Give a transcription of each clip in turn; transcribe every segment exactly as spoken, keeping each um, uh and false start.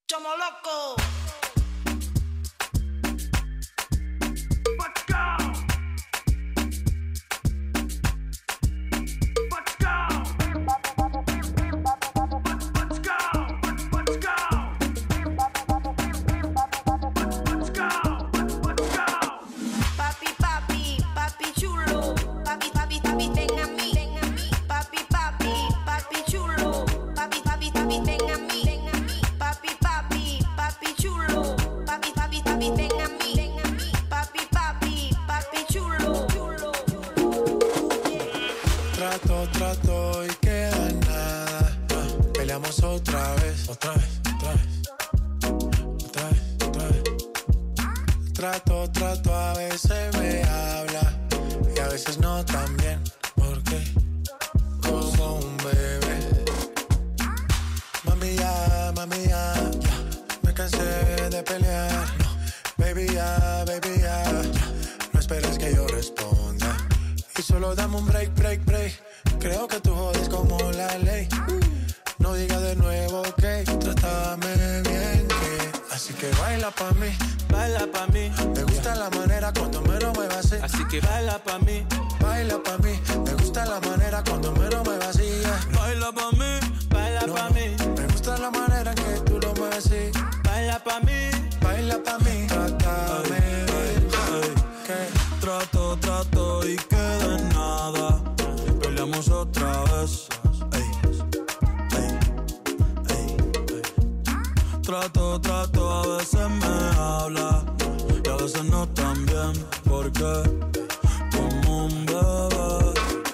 Chomo loco. Trato, trato y queda nada. Uh, peleamos otra vez, otra vez, otra vez, otra vez, otra vez. Trato, trato, a veces me habla y a veces no tan bien. ¿Por qué? Como un bebé. Mami ya, mami ya, ya. Me cansé de pelear. No. Baby ya, baby ya, ya. No esperes que yo responda. Y solo dame un break, break, break. Creo que tú jodes como la ley. No digas de nuevo, ok. Trátame bien, que. Así que baila pa' mí, baila pa' mí. Me gusta la manera cuando me lo muevas así. Así que baila pa' mí, baila pa' mí. Me gusta la manera cuando me lo muevas así. Yeah. Baila pa' mí, baila no, pa' mí. Me gusta la manera en que tú lo mueves así. Baila pa' mí, baila pa' mí. Trátame bien, que. Trato, trato y queda en nada. Peleamos otra vez. Ey, ey, ey, ey. Trato, trato, a veces me habla y a veces no tan bien. Porque como un bebé.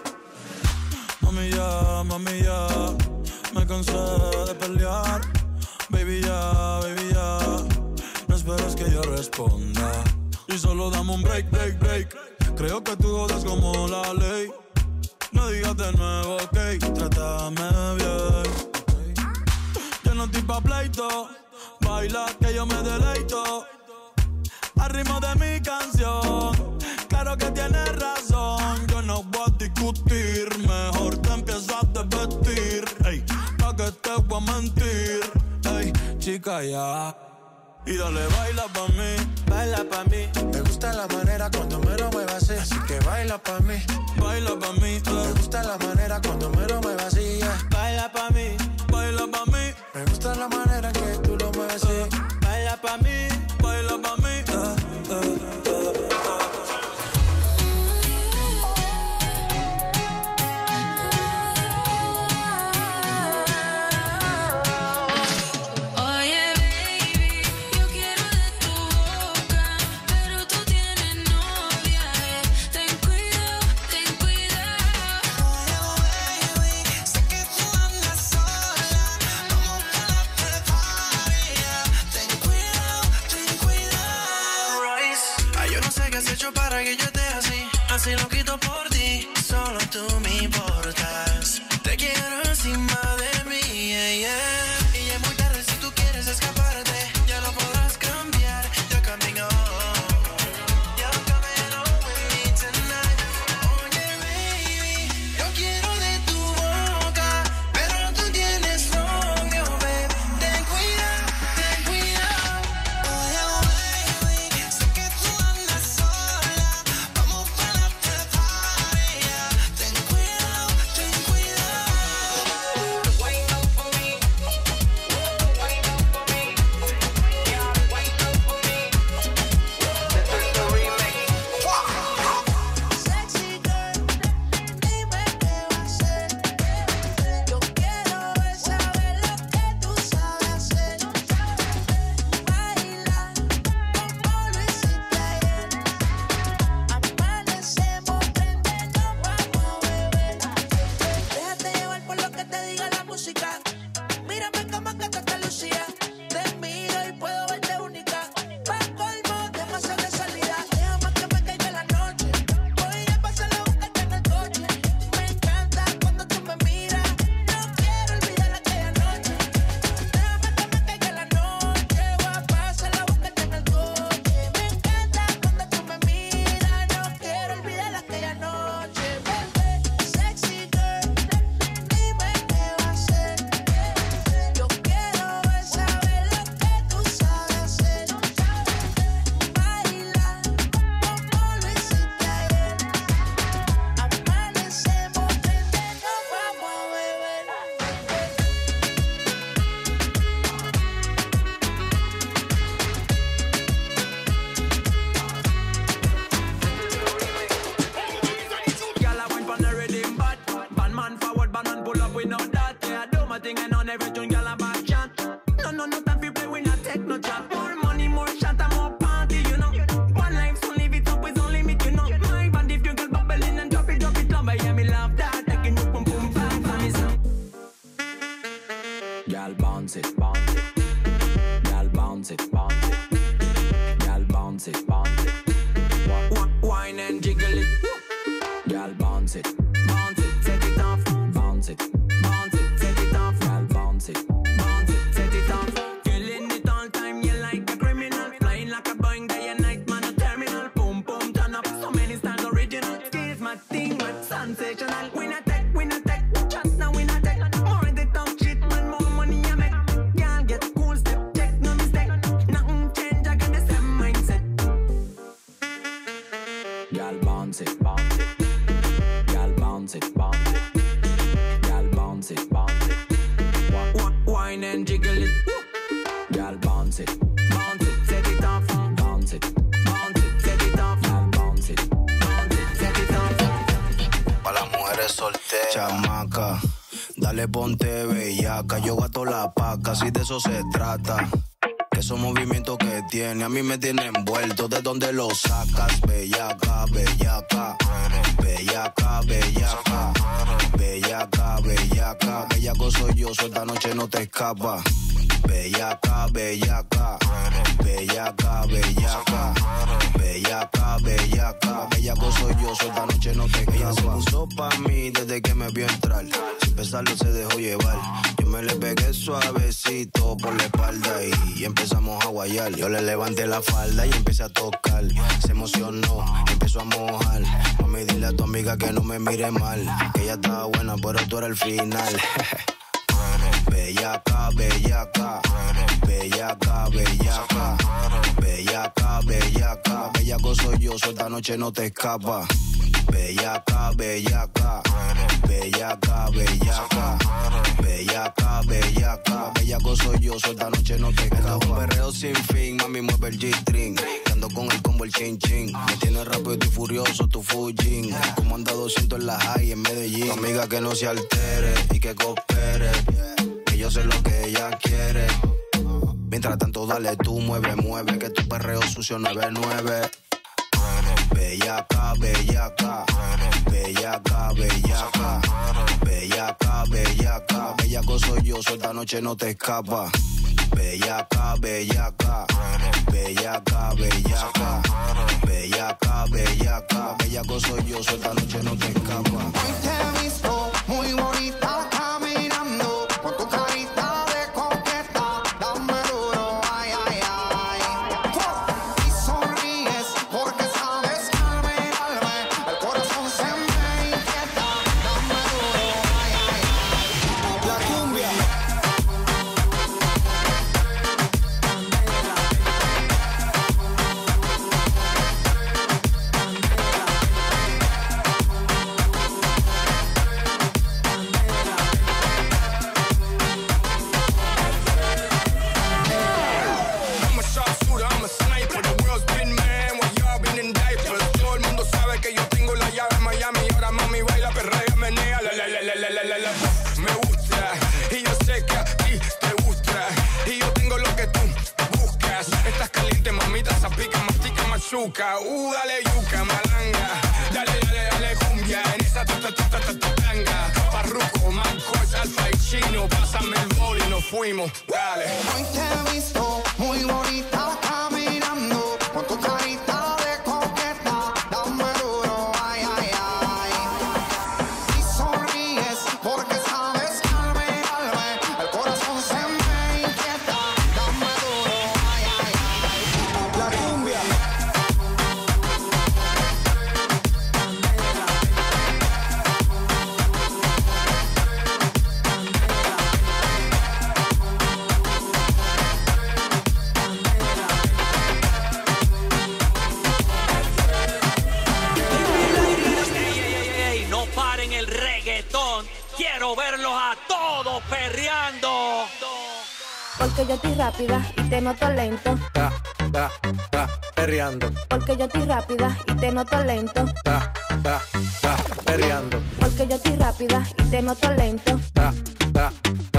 Mami ya, mami ya, me cansé de pelear. Baby ya, baby ya, no esperes que yo responda. Y solo dame un break, break, break. Creo que tú jodes como la ley. No digas de nuevo, ok. Trátame bien. Yo no estoy pa' pleito. Baila que yo me deleito. Al ritmo de mi canción. Claro que tienes razón. Yo no voy a discutir. Mejor te empiezas a vestir. Ey, pa' que te voy a mentir. Ey, chica ya. Y dale, baila pa' mí, baila pa' mí. Me gusta la manera cuando me lo muevas así. Así que baila pa' mí, baila pa' mí. Eh. Me gusta la manera cuando me lo muevas así. Yeah. Baila pa' mí, baila pa' mí. Me gusta la manera en que tú lo mueves así. Eh. Baila pa' mí, baila pa' mí. Eh, eh, eh, eh. Para que yo esté así, así lo quito por ti. Solo tú me importas. Te quiero encima de mí, yeah, yeah. Y es muy tarde si tú quieres escaparte. Ya no podrás cambiar, yo camino. Yo camino with me tonight. Oye, baby, yo quiero de tu boca, pero tú tienes novio, babe. Ten cuidado, ten cuidado. Oye, baby, sé que tú andas sola. Vamos para la party, yeah. Ten cuidado, ten cuidado. Wait up for me. no chat. More money, more shot, and more party, you know. One life, so live it up, is no limit, you know. My body, if you get bubbling and drop it, drop it, love, I hear me love that. Taking you pum pum bang for me, so. Girl, bounce it, bounce it. Girl, bounce it, bounce it. Girl, bounce it, bounce it. Wine and jiggle it. Girl, bounce it, Bounce it, set it off. bounce it, Bounce it, set it off. girl, bounce it. Bounce it, set it off. Killing it all time, you like a criminal. Flying like a Boeing day and night, man, a terminal. Boom, boom, turn up. So many styles original. Here's my thing, my sensational. We not tech, we not tech. Just now we not tech. More the top shit, man, more money I make. Girl, get cool, step, check, no mistake. Nothing change, I got the same mindset. Girl, bounce it, bounce it. Girl, bounce it, bounce it. Girl, bounce it, bounce it. Wine and jiggle it. Girl, bounce it, Bounce it, set it off. bounce it. Bounce it, set it off. Girl, bounce it. Bounce it, set it off. Pa' las mujeres solteras. Chamaca, dale ponte bellaca. Yo gato la paca, si de eso se trata. Esos movimientos que tiene a mí me tienen envuelto. ¿De dónde lo sacas? Bellaca, bellaca. Bellaca, bellaca. Bellaca, bellaca. Bellaco soy yo, suelta noche no te escapa. Bellaca, bellaca. Bellaca, bellaca. Bellaca, bellaca. Bellaco soy yo, suelta noche no te escapa. Ella se puso pa' mí desde que me vio entrar. Sin pensarlo se dejó llevar. Yo me le pegué suavecito por la espalda y empezamos a guayar. Yo le levanté la falda y empecé a tocar. Se emocionó, empezó a mojar. Mami, dile a tu amiga que no me mire mal. Que ella estaba buena, pero tú eras el final. Bellaca, bellaca. Bellaca, bellaca. Bellaca, bellaca. Bellaco soy yo, suelta noche no te escapa. Bellaca, bellaca. Bellaca, bellaca. Bellaca, bellaca. Bellaco soy yo, suelta noche no te escapa. Un perreo sin fin, mami mueve el G-string. Ando con el combo el chin chin. Me tiene rápido y furioso tu Fujin. Como anda doscientos en la high en Medellín. Tu amiga que no se altere y que coopere. Que yo sé lo que ella quiere. Mientras tanto dale tú, mueve, mueve. Que tu perreo sucio nueve nueve. Bellaca, bellaca. Bellaca, bellaca. Bellaca, bellaca. Bellaco soy yo, suelta noche no te escapa. Bellaca, bellaca. Bellaca, bellaca. Bellaca, bellaca. Bellaco soy yo, suelta noche no te escapa. Hoy te he visto muy bonita caminando con tu carita de coqueta, dame duro, ay, ay, ay. Y sonríes porque sabes que al mirarme el corazón se me inquieta, dame duro, ay, ay, ay. La cumbia. I'm a sharpshooter, I'm a sniper. The world's been mad when y'all been in diapers. Todo el mundo sabe que yo tengo la llave en Miami. Ahora mami baila, perrea, menea, la la la la la la la la. Me gusta y yo sé que a ti te gusta. Y yo tengo lo que tú buscas. Estás caliente, mamita, zapica, mastica, machuca. Uh, dale yuca, malanga. Dale, dale, dale cumbia. En esa ta ta ta ta ta ta tanga. Parruco, manco, alfa y chino. Pásame el bol y nos fuimos. Dale. Hoy te he visto muy bonita caminando con tu carita de coqueta, dame duro, ay, ay, ay. Y sonríes porque sabes que al mirarme el corazón se me inquieta, dame duro, ay, ay, ay. La cumbia. No paren el reggaetón. Quiero verlos a todos perreando. Porque yo estoy rápida y te noto lento. Ta, ta, ta, perreando. Porque yo estoy rápida y te noto lento. Ta, ta, ta, perreando. Porque yo estoy rápida y te noto lento. Ta, ta, ta,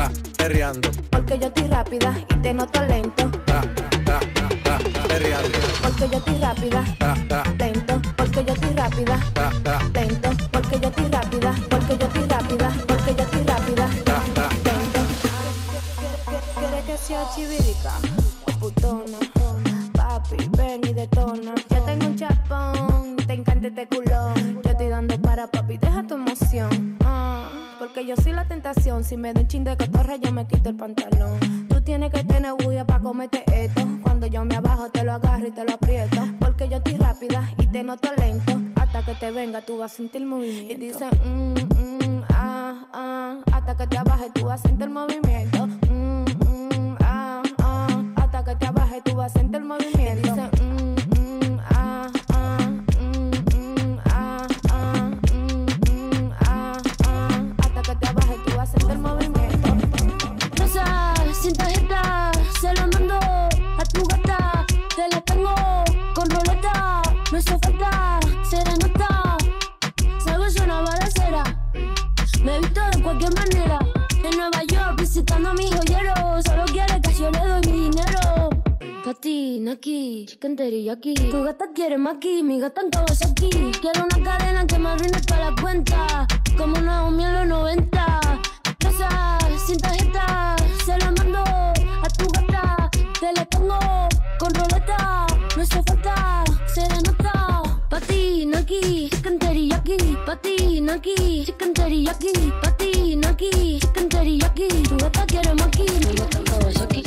perreando. Porque yo estoy rápida y te noto lento. Tra, tra, tra, perreando. Porque yo estoy rápida, Tra, tra, lento. Porque yo estoy rápida, tra, tra, lento. Porque yo estoy rápida, porque yo estoy rápida, porque yo estoy rápida, tra, tra. lento. ¿Quieres que sea chivirica o putona? Papi, ven y detona. Ya tengo un chapón, te encanta este culón. Yo estoy dando para papi, deja tu emoción. Ah, porque yo soy la tentación. Si me da un chin de cotorra, yo me quito el pantalón. Tú tienes que tener bulla pa' comerte esto. Cuando yo me abajo, te lo agarro y te lo aprieto. Porque yo estoy rápida y te noto lento. Hasta que te venga, tú vas a sentir movimiento. Y dice, mmm, mmm, ah, ah. Hasta que te abajes, tú vas a sentir movimiento. Mmm, mmm, ah, ah. Hasta que te abajes, tú vas a sentir movimiento. Y dice, mmm, mmm, ah, ah. Mmm, mmm, ah, ah. Mmm, mmm, ah, ah. Hasta que te abajes, tú vas a sentir movimiento. Rosa, sin tarjeta, se lo mando a tu gata. Te la tengo con roleta, no hizo falta serenata. Salgo es una balacera, me he visto de cualquier manera. En Nueva York visitando a mi joyero. Solo quiere que yo le doy mi dinero. Pati, Naki, chicken teriyaki. Tu gata quiere maki, mi gata en Kawasaki. Quiero una cadena que me arruine toda la cuenta, como Naomi en los noventa. Rosa, sin tarjeta, se la mando a tu gata. Te la pongo con roleta, no hace falta serenata. Pati, Naki, chicken teriyaki. Pati, Naki, chicken teriyaki. Pati, Naki, chicken teriyaki. Tu gata quiere maki, mi gata en Kawasaki.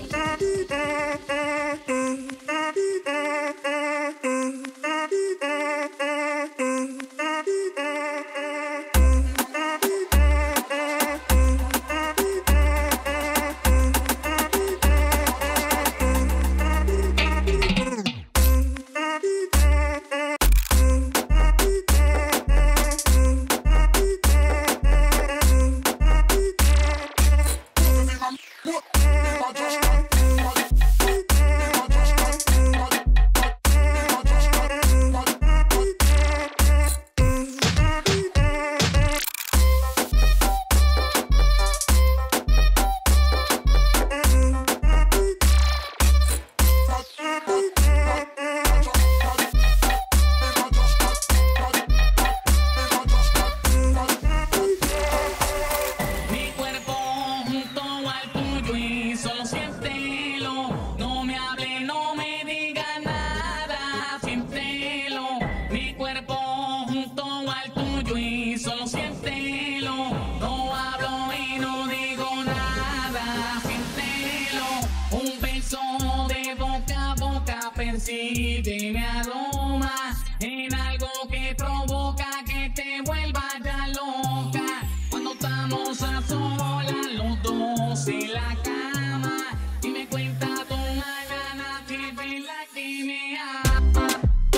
Percibe mi aroma en algo que provoca que te vuelva ya loca. Cuando estamos a solas los dos en la cama y me cuenta tu mañana, te feel like give me up.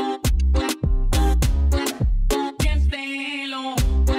Siéntelo,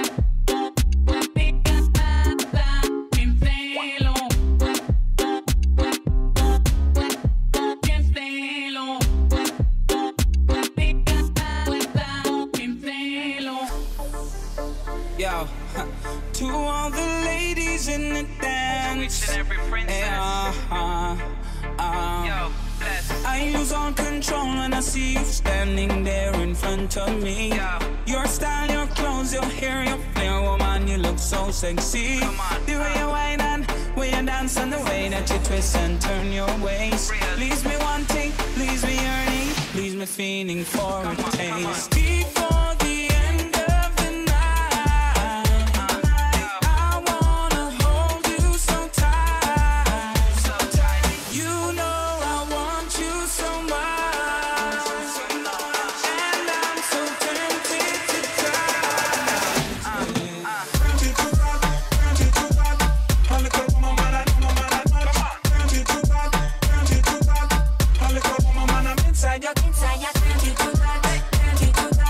Yo, to all the ladies in the dance, yeah, uh, uh, Yo, I lose all control when I see you standing there in front of me. Yo. Your style, your clothes, your hair, your flair, woman, you look so sexy. Come on, the way you whine and way you dance and the way that you twist and turn your waist. Real. Leaves me wanting, leaves me yearning, leaves me feeling for come a on, taste. Before the end of the night, I wanna hold you so tight. So tight. You know I want you so much, and I'm so tempted to try. Uh, uh. Inside your, inside your, inside your,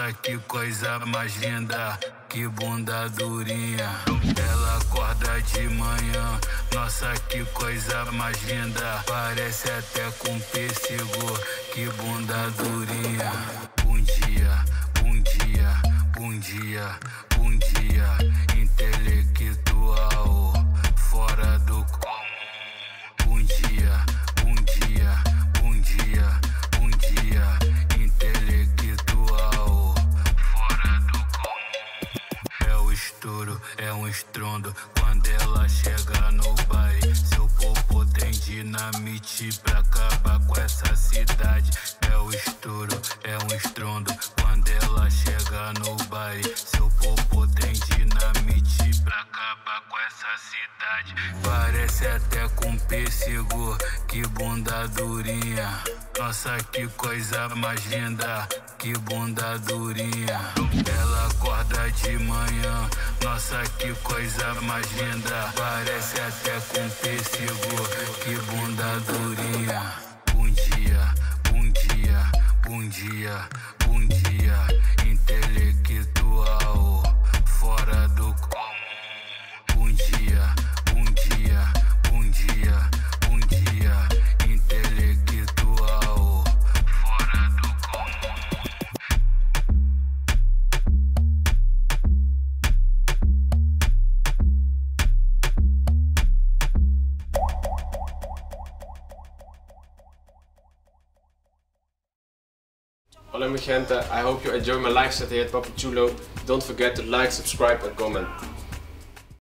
Nossa, que coisa mais linda, que bunda durinha. Ela acorda de manhã, nossa, que coisa mais linda. Parece até com pêssego, que bunda durinha. Bom dia, bom dia, bom dia, bom dia. Intelectual, fora do comum. Bom dia, bom dia, bom dia, bom dia. Intelectual, fora do comum. É o estouro, é um estrondo quando ela chega no baile. Seu popô tem dinamite pra acabar com essa cidade. É o estouro, é um estrondo quando ela chega no baile. Seu popô tem dinamite pra acabar com essa cidade. Parece até com pêssego, que bunda durinha. Nossa, que coisa mais linda, que bunda durinha. Ela acorda de manhã, nossa, que coisa mais linda. Parece até com pêssego, que bunda durinha. Bom dia, bom dia, bom dia, bom dia. Intelectual, fora do comum. Bom dia, bom dia, bom dia, bom dia. Intelectual, fora do comum. Hola mi gente, I hope you enjoy my live set here at Papo Chulo. Don't forget to like, subscribe and comment.